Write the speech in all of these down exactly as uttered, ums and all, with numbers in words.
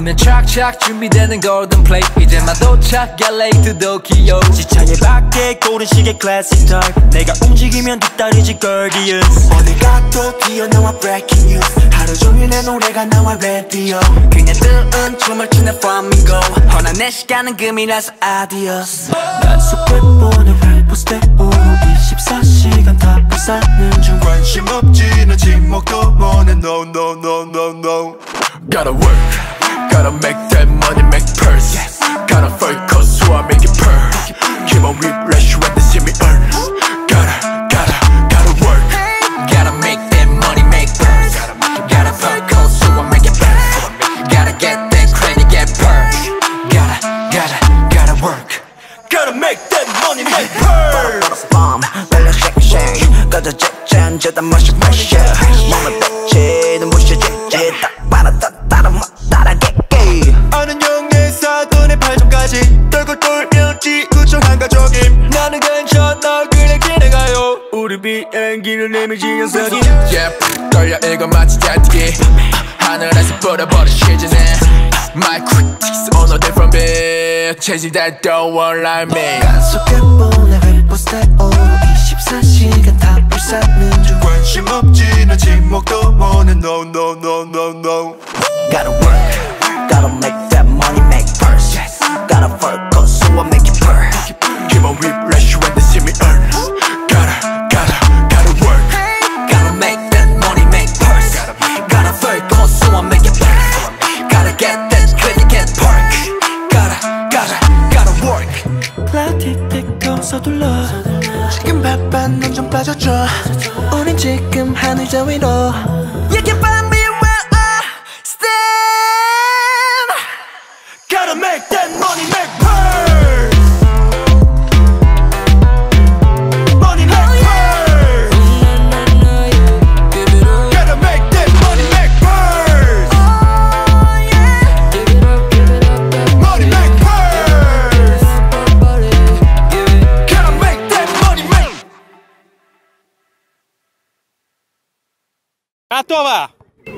하면 착착 준비되는 golden plate 이제만 도착 엘에이 to Tokyo 지차에 밖에 고른 시계 classic time 내가 움직이면 뒤따르지 Gorgeous 어딜 가도 튀어나와 breaking news 하루 종일 내 노래가 나와 radio 그냥 뜨은 춤을 추는 flamingo 허나 내 시간은 금이라서 adios 난 속에 보는 래퍼 스텝으로 이십사 시간 다 불사는 중 관심 없지 난 침묵도 원해 no no no no no Gotta work, gotta make that money, make purse yes. Gotta focus so I make it purr Keep on whiplash when they see me earn Gotta, gotta, gotta work Gotta make that money, make purse Gotta focus so I make it purr Gotta get that credit, get purr Gotta, gotta, gotta work Gotta make that money, make purse Bomb, belly shake shake 꺼져 잭잔 저다 마셔 마셔 몸을 뱉지 눈부셔 잭지 딱 봐라 딱 따라 막 따라게게 아는 영의 사돈의 팔점까지 떨고 돌면 지구촌 한가족임 나는 괜찮아 그냥 지나가요 우리 비행기를 내밀지 연석이 Yeah, 떨려 이거 마치 잘뛰기 하늘에서 뿌려버린 시즌에 My critics on a different beat Chasing that don't want like me 간 속에 보내 래퍼 스텝으로 이십사 시간 다 불사는 중 관심 없지 난 침묵도 원해 no no no no no Gotta work, gotta make that money, make purse yes. Gotta focus so I make it purr Keep on whiplash when they see me earn Gotta, gotta, gotta work Gotta make that money, make purse Gotta focus so I make it purr Gotta get that credit, get perk Gotta, gotta, gotta work 플라티틱도 서둘러 지금 바빠 넌 좀 빠져줘 우린 지금 하늘 저 위로 You can find me where I stand Gotta make that money, make purse Money, make purse Gotta make that money make purse Money make purse Gotta make that money, make Готово!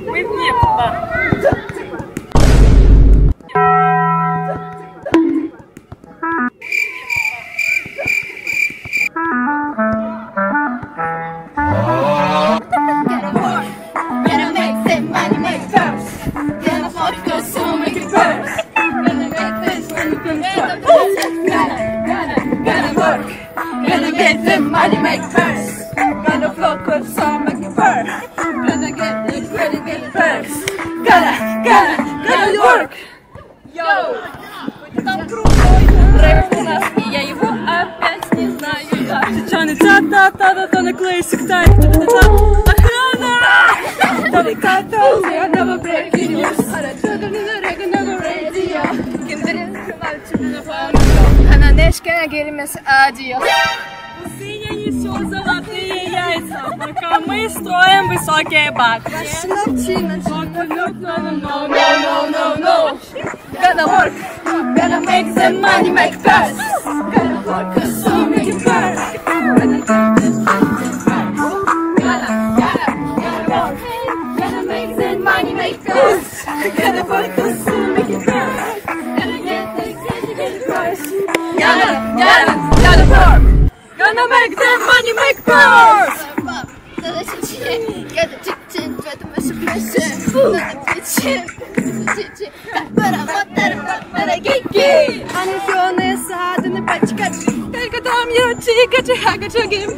Gotta make that money, make purse. Gotta focus so make it purse. Gotta make this money, make purse. Gotta, gotta, gotta work. Gotta get that money, make purse. Gotta focus so make it purse. Gotta get this credit, get purse. Gotta, gotta, gotta work. Йоу! Там крутой рэп у нас, и я его опять не знаю. Чаны та-та-та-та-та наклей сектарь. Охрана! Delicado, I never break in news. I don't know the radio. Kimlerin kıvalçını falan. Она нешка гельмес адиос. Пустыня несет золотые яйца, пока мы строим высокие башни. No, no, no, no, no. Gotta work, gotta make the money, make purse. Gotta work, so make it purse. Gotta get this money, gotta, gotta, gotta work. Gotta make the money, make purse. Gotta work, so make it purse. Gotta get this, gotta get it purse. Gotta, gotta, gotta work. Gonna make that money, make purse! Надо чечи, года чечи, в этом наша проща. Надо чечи, чечи, пара-пара, пара-гики. Анфёны, садыны, пачкачи, только там я чикачи, хагачагим.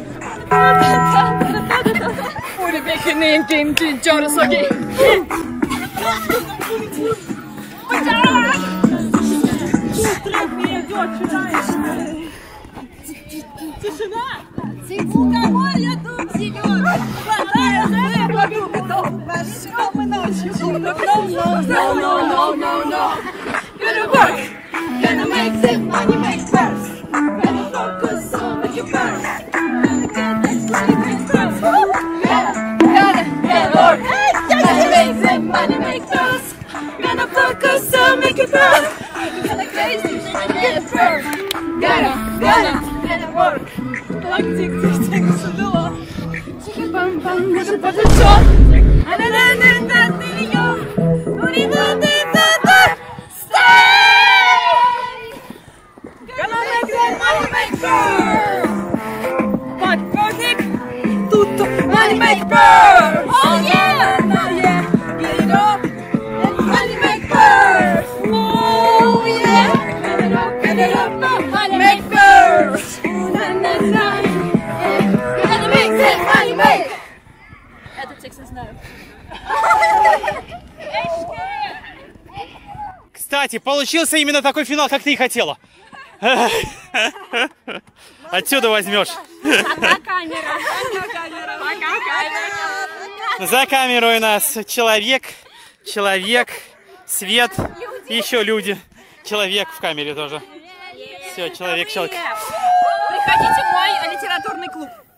Ури бекинин, кинти, чоросоги. Тишина! У кого я тут живет? Хватает рыбу, потом все мы ночью. No, no, no, no, no, no. Gotta work, gotta make the money, make purse. Gotta focus on make it purse. Gotta get that money, make purse. Gotta, gotta, gotta work. Gotta make the money, make purse. Gotta focus on make it purse. Gotta crazy, get purse. Gotta, gotta, gotta work. Like tick, tick, tick, сюда. Чики-пам-пам, наша подача. А-да-да-да-да-да-да-да. them money make burn. But music, tutto money make burn. Oh yeah, oh yeah, get it up, let money make burn. Oh yeah, get it up, get it up, money make burn. Na na na, money make that money make. Это текст знаю. Кстати, получился именно такой финал, как ты и хотела. Отсюда возьмешь. Пока камера. Пока камера. За камерой у нас человек, человек, свет, еще люди. Человек в камере тоже. Все, человек, человек. Приходите в мой литературный клуб.